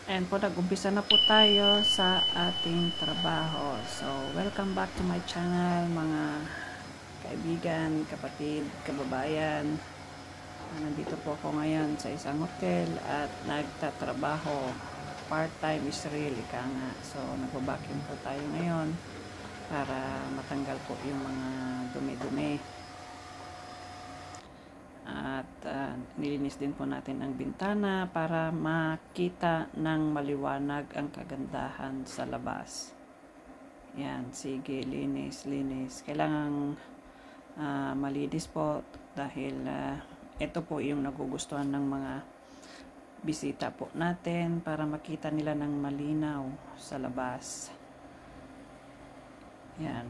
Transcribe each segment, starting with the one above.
And po, nag-umpisa na po tayo sa ating trabaho. So, welcome back to my channel, mga kaibigan, kapatid, kababayan. Nandito po ako ngayon sa isang hotel at nagtatrabaho. Part-time is real, ika nga. So, nagbabakim po tayo ngayon para matanggal po yung mga dumi-dumi. At nilinis din po natin ang bintana para makita ng maliwanag ang kagandahan sa labas. Yan, sige, linis. Kailangang malinis po dahil ito po yung nagugustuhan ng mga bisita po natin para makita nila ng malinaw sa labas. Yan.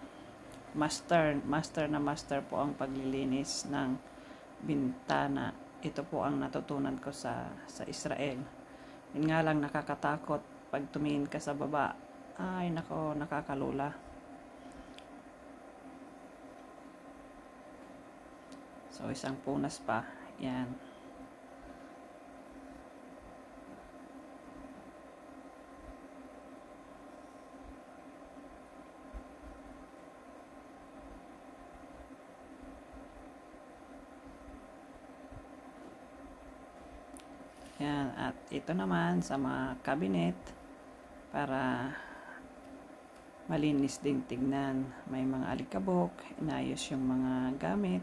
Master po ang paglilinis ng bintana. Ito po ang natutunan ko sa Israel. Yun nga lang, nakakatakot pag tumingin ka sa baba. Ay nako, nakakalula. So isang punas pa. Yan. Yan, at ito naman sa mga cabinet para malinis din tignan. May mga alikabok, inayos yung mga gamit,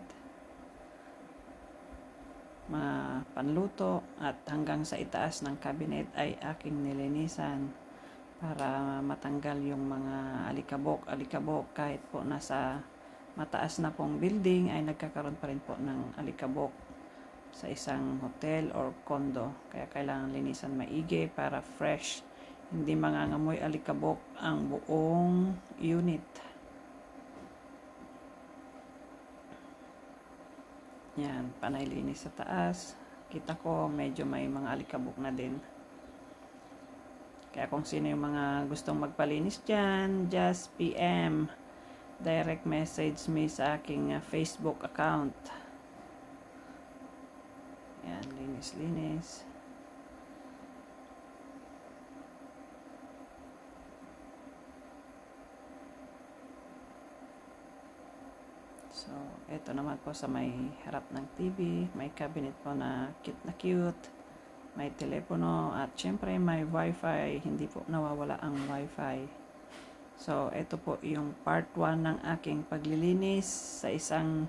mga panluto, at hanggang sa itaas ng cabinet ay aking nilinisan para matanggal yung mga alikabok. Kahit po nasa mataas na pong building ay nagkakaroon pa rin po ng alikabok sa isang hotel or condo, kaya kailangan linisan maigi para fresh, hindi mangangamoy alikabok ang buong unit. Yan, panay linis sa taas. Kita ko medyo may mga alikabok na din, kaya kung sino yung mga gustong magpalinis dyan, just PM, direct message me sa aking Facebook account. Yan, linis. So, ito naman po sa may harap ng TV, may cabinet po na cute. May telepono at syempre may wifi, hindi po nawawala ang wifi. So, ito po yung part 1 ng aking paglilinis sa isang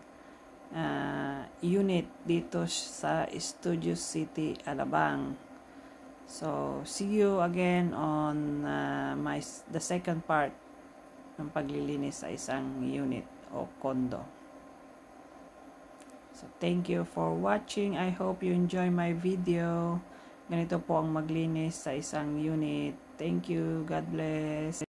unit dito sa Studio City, Alabang. So, see you again on the second part ng paglilinis sa isang unit o condo. So, thank you for watching. I hope you enjoy my video. Ganito po ang maglinis sa isang unit. Thank you. God bless.